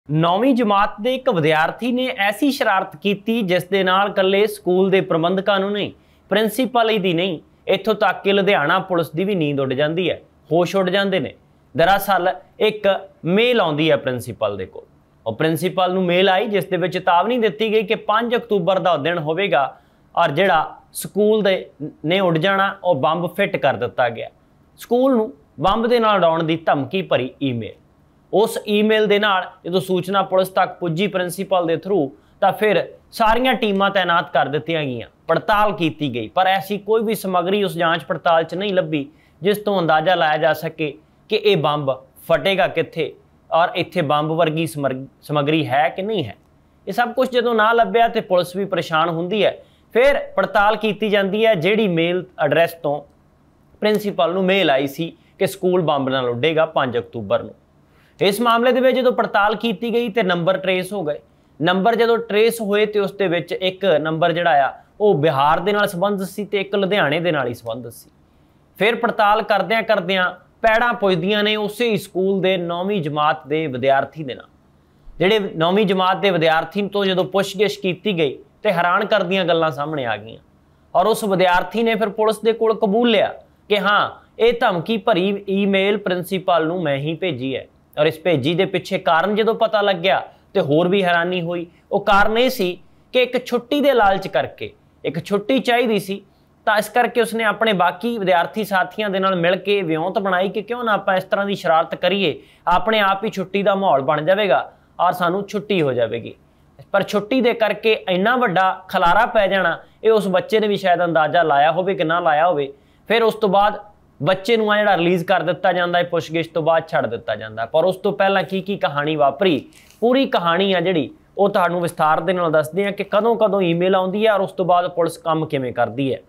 9ਵੀਂ ਜਮਾਤ ਦੇ ਇੱਕ ਵਿਦਿਆਰਥੀ ਨੇ ਐਸੀ ਸ਼ਰਾਰਤ ਕੀਤੀ ਜਿਸ ਦੇ ਨਾਲ ਇਕੱਲੇ ਸਕੂਲ ਦੇ ਪ੍ਰਬੰਧਕਾਂ ਨੂੰ ਨਹੀਂ, ਪ੍ਰਿੰਸੀਪਲ ਹੀ ਦੀ ਨਹੀਂ, ਇੱਥੋਂ ਤੱਕ ਕਿ ਲੁਧਿਆਣਾ ਪੁਲਿਸ ਦੀ ਵੀ ਨੀਂਦ ਉੱਡ ਜਾਂਦੀ ਹੈ, ਹੋਸ਼ ਉੱਡ ਜਾਂਦੇ ਨੇ। ਦਰਅਸਲ ਇੱਕ ਮੇਲ ਆਉਂਦੀ ਹੈ ਪ੍ਰਿੰਸੀਪਲ ਦੇ ਕੋਲ। ਉਹ ਪ੍ਰਿੰਸੀਪਲ ਨੂੰ ਮੇਲ ਆਈ ਜਿਸ ਦੇ ਵਿੱਚ ਚੇਤਾਵਨੀ ਦਿੱਤੀ ਗਈ ਕਿ 5 ਅਕਤੂਬਰ ਦਾ ਦਿਨ ਹੋਵੇਗਾ ਔਰ ਜਿਹੜਾ ਸਕੂਲ ਦੇ ਨੇ ਉੱਡ ਜਾਣਾ ਉਹ ਬੰਬ ਫਿੱਟ ਕਰ ਦਿੱਤਾ ਗਿਆ। ਸਕੂਲ ਨੂੰ ਬੰਬ ਦੇ ਨਾਲ ਉਡਾਉਣ ਦੀ ਧਮਕੀ ਭਰੀ ਈਮੇਲ। उस ईमेल ਦੇ ਨਾਲ ਜਦੋਂ सूचना पुलिस तक पुजी प्रिंसीपल के थ्रू तो फिर सारियां टीमां तैनात कर दित्तियां गईयां, पड़ताल की गई, पर ऐसी कोई भी समग्री उस जांच पड़ताल च नहीं लभी जिस तो अंदाजा लाया जा सके कि यह बंब फटेगा कित्थे और इत्थे बंब वर्गी समग्री है कि नहीं है। ये सब कुछ जो ना लभ्या तो पुलिस भी परेशान होंदी है। फिर पड़ताल की जाती है जिहड़ी मेल एड्रैस तो प्रिंसीपल नूं मेल आई सी कि स्कूल बंब नाल उडेगा 5 अक्तूबर नूं। इस मामले दे विच जो पड़ताल की गई तो नंबर ट्रेस हो गए। नंबर जो ट्रेस होए तो उस दे विच एक नंबर जिहड़ा आ वो बिहार दे नाल संबंधित सी ते एक लुधियाणे दे नाल ही संबंधित सी। फिर पड़ताल करदियां करदियां पैड़ां पुजदियां ने उसे स्कूल दे 9वीं जमात दे विद्यार्थी दे नाल। जिहड़े 9वीं जमात दे विद्यार्थी तो जो पुछगिछ की गई तो हैरान करदियां गल्लां सामने आ गईयां और उस विद्यार्थी ने फिर पुलिस दे कोल कबूल लिया कि हाँ ये धमकी भरी ईमेल प्रिंसीपल नूं मैं ही भेजी है। और इस भेजी के पिछे कारण जो पता लग गया तो होर भी हैरानी हुई। वो कारण ये सी कि एक छुट्टी के लालच करके एक छुट्टी चाहिए सी तो इस करके उसने अपने बाकी विद्यार्थी साथियों के नाल मिल के विਉਂਤ बनाई कि क्यों ना आप इस तरह की शरारत करिए, अपने आप ही छुट्टी का माहौल बन जाएगा और सानू छुट्टी हो जाएगी। पर छुट्टी दे करके इन्ना वड्डा खलारा पै जाना ये उस बच्चे ने भी शायद अंदाजा लाया होवे कि ना लाया होवे। फिर उस तो बाद बच्चे नूं जिहड़ा रिलीज़ कर दिता जाता है, पुछगिछ तो बाद छड्ड दिता जाता है। पर उस तो पहलां की कहानी वापरी, पूरी कहानी आ जिहड़ी वो तुहानूं विस्तार दे नाल दसदे आ कि कदों कदों ईमेल आउंदी है और उस तो बाद पुलिस काम किवें करदी है।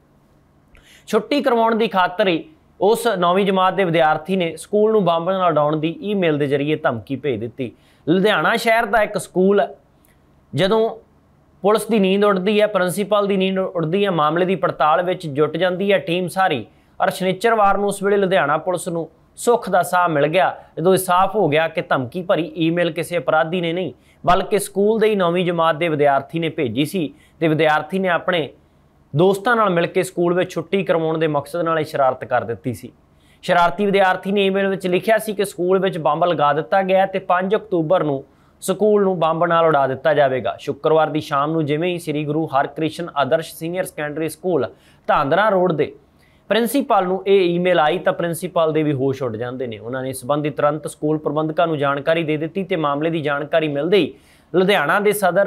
छुट्टी करवाउण दी खातर ही उस 9वीं जमात के विद्यार्थी ने स्कूल नूं बंब नाल उडाउण दी ईमेल के जरिए धमकी भेज दित्ती। लुधियाना शहर का एक स्कूल है। जदों पुलिस की नींद उड़दी है, प्रिंसीपल की नींद उड़दी है, मामले की पड़ताल विच जुट जाती है टीम सारी। और शनिचरवार नूं उस वेले लुधियाना पुलिस नूं सुख का साह मिल गया जो साफ हो गया कि धमकी भरी ईमेल किसी अपराधी ने नहीं बल्कि स्कूल के ही 9वीं जमात के विद्यार्थी ने भेजी सी। ते विद्यार्थी ने अपने दोस्तों नाल मिल के स्कूल में छुट्टी करवाउण दे मकसद नाल शरारत कर दित्ती सी। शरारती विद्यार्थी ने ईमेल विच लिखिया सी कि स्कूल में बंब लगा दिता गया ते 5 अक्तूबर नूं स्कूल नूं बंब नाल उड़ा दिता जाएगा। शुक्रवार की शाम नूं जिवें ही Shri Guru Harkrishan Adarsh senior secondary school Dhandhra road के प्रिंसीपल नूं ये ईमेल आई तो प्रिंसीपल दे भी होश उड़ जाते हैं। उन्होंने संबंधित तुरंत स्कूल प्रबंधकों को जानकारी दे दी तो मामले की जानकारी मिलते ही लुधियाना के सदर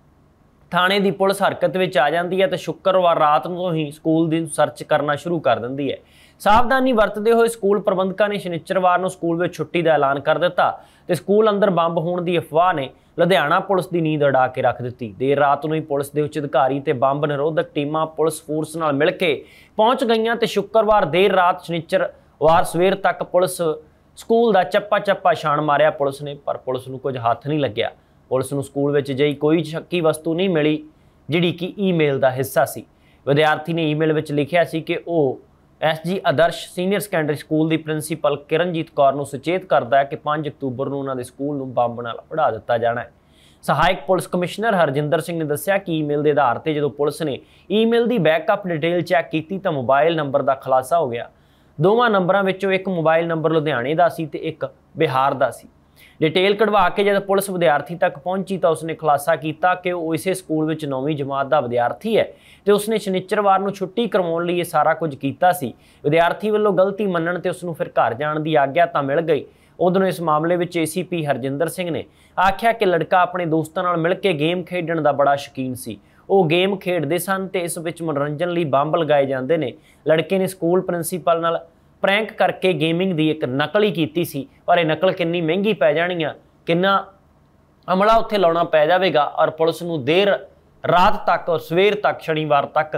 थाने की पुलिस हरकत में आ जाती है तो शुक्रवार रात को ही स्कूल की सर्च करना शुरू कर देती है। सावधानी वरतते हुए स्कूल प्रबंधकों ने शनिचरवार को स्कूल में छुट्टी का ऐलान कर दिता तो स्कूल अंदर बंब होने की अफवाह ने लुधियाना पुलिस की नींद उड़ा के रख दी। देर रात को ही पुलिस के उच्च अधिकारी ते बंब निरोधक टीमां पुलिस फोर्स नाल मिल के पहुँच गईयां ते शुक्रवार देर रात शनिचरवार सवेर तक पुलिस स्कूल का चप्पा चप्पा छाण मारिया पुलिस ने, पर पुलिस नूं कुछ हथ नहीं लग्या। पुलिस नूं स्कूल में जई कोई शक्की वस्तु नहीं मिली जिहड़ी कि ईमेल का हिस्सा सी। विद्यार्थी ने ईमेल में लिखिया सी कि वह SG Adarsh senior secondary school की प्रिंसीपल किरणजीत कौर नूं सुचेत करता है कि 5 अक्तूबर नूं उन्हां दे स्कूल नूं बंब नाल उड़ा दिता जाना है। सहायक पुलिस कमिश्नर हरजिंदर सिंह ने दस्सिया कि ईमेल के आधार पर जो पुलिस ने ईमेल की बैकअप डिटेल चैक की तो मोबाइल नंबर का खुलासा हो गया। दोवां नंबरों विचों एक मोबाइल नंबर लुधियाणे का सी ते एक बिहार का सी। डिटेल कढ़वा के जब पुलिस विद्यार्थी तक पहुंची तो उसने खुलासा किया कि वो इसे स्कूल में 9वीं जमात का विद्यार्थी है तो उसने शनिचरवार को छुट्टी करवाने लिए सारा कुछ किया सी। विद्यार्थी वालों गलती मनण ते उसनूं फिर घर जाण की आग्या तो मिल गई। उदों इस मामले में ACP हरजिंदर सिंह ने आख्या कि लड़का अपने दोस्तों नाल मिल के गेम खेडण का बड़ा शौकीन सी। वो गेम खेडते सन ते इस विच मनोरंजन लई बंब लगाए जाते हैं। लड़के ने स्कूल प्रिंसीपल नाल प्रैंक करके गेमिंग की एक नकल ही की सी, पर यह नकल कितनी महंगी पै जानी आ, कितना अमला उत्थे लाउणा पै जाएगा और पुलिस नूं देर रात तक और सवेर तक शनिवार तक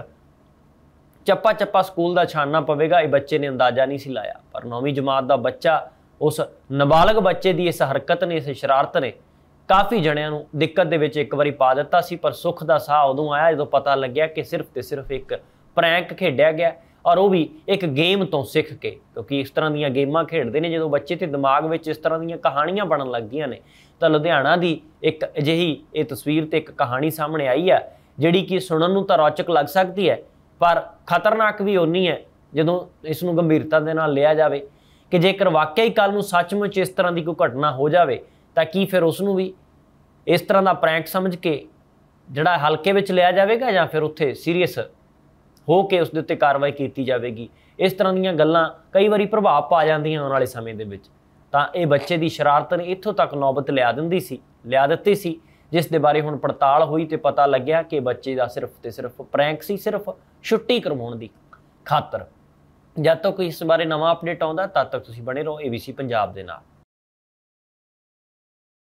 चप्पा चप्पा स्कूल का छानना पवेगा। ये बच्चे ने अंदाजा नहीं सी लाया। पर 9वीं जमात का बच्चा उस नाबालग बच्चे की इस हरकत ने, इस शरारत ने काफ़ी जणियां नूं दिक्कत दे विच एक बारी पा दिता सी। पर सुख का साह उदों आया जो पता लग्या कि सिर्फ तो सिर्फ एक प्रैंक खेडिया गया और वह भी एक गेम तो सीख के, क्योंकि इस तरह दी गेमां खेडते हैं जो बच्चे के दिमाग में इस तरह दी कहानियां बनन लग गईयां ने ਤਾਂ ਲੁਧਿਆਣਾ ਦੀ ਇੱਕ ਅਜਿਹੀ ਇਹ ਤਸਵੀਰ ਤੇ ਇੱਕ ਕਹਾਣੀ ਸਾਹਮਣੇ ਆਈ ਹੈ ਜਿਹੜੀ ਕਿ ਸੁਣਨ ਨੂੰ ਤਾਂ ਰੌਚਕ ਲੱਗ ਸਕਦੀ ਹੈ ਪਰ ਖਤਰਨਾਕ ਵੀ ਓਨੀ ਹੈ ਜਦੋਂ ਇਸ ਨੂੰ ਗੰਭੀਰਤਾ ਦੇ ਨਾਲ ਲਿਆ ਜਾਵੇ ਕਿ ਜੇਕਰ ਵਾਕਿਆ ਹੀ ਕੱਲ੍ਹ ਨੂੰ ਸੱਚਮੁੱਚ ਇਸ ਤਰ੍ਹਾਂ ਦੀ ਕੋਈ ਘਟਨਾ ਹੋ ਜਾਵੇ ਤਾਂ ਕੀ ਫਿਰ ਉਸ ਨੂੰ ਵੀ ਇਸ ਤਰ੍ਹਾਂ ਦਾ ਪ੍ਰੈਂਕ ਸਮਝ ਕੇ ਜਿਹੜਾ ਹਲਕੇ ਵਿੱਚ ਲਿਆ ਜਾਵੇਗਾ ਜਾਂ ਫਿਰ ਉੱਥੇ ਸੀਰੀਅਸ ਹੋ ਕੇ ਉਸ ਦੇ ਉੱਤੇ ਕਾਰਵਾਈ ਕੀਤੀ ਜਾਵੇਗੀ। ਇਸ ਤਰ੍ਹਾਂ ਦੀਆਂ ਗੱਲਾਂ ਕਈ ਵਾਰੀ ਪ੍ਰਭਾਵ ਪਾ ਜਾਂਦੀਆਂ ਆਉਣ ਵਾਲੇ ਸਮੇਂ ਦੇ ਵਿੱਚ। ਤਾਂ ਇਹ ਬੱਚੇ ਦੀ ਸ਼ਰਾਰਤ ਨੇ ਇੱਥੋਂ ਤੱਕ ਨੌਬਤ ਲਿਆ ਦਿੱਤੀ ਸੀ ਜਿਸ ਦੇ ਬਾਰੇ ਹੁਣ ਪੜਤਾਲ ਹੋਈ ਤੇ ਪਤਾ ਲੱਗਿਆ ਕਿ ਬੱਚੇ ਦਾ ਸਿਰਫ ਤੇ ਸਿਰਫ ਪ੍ਰੈਂਕ ਸੀ, ਸਿਰਫ ਛੁੱਟੀ ਕਰਵਾਉਣ ਦੀ ਖਾਤਰ। ਜਦ ਤੱਕ ਇਸ ਬਾਰੇ ਨਵਾਂ ਅਪਡੇਟ ਆਉਂਦਾ ਤਦ ਤੱਕ ਤੁਸੀਂ ਬਣੇ ਰਹੋ ABC ਪੰਜਾਬ ਦੇ ਨਾਲ।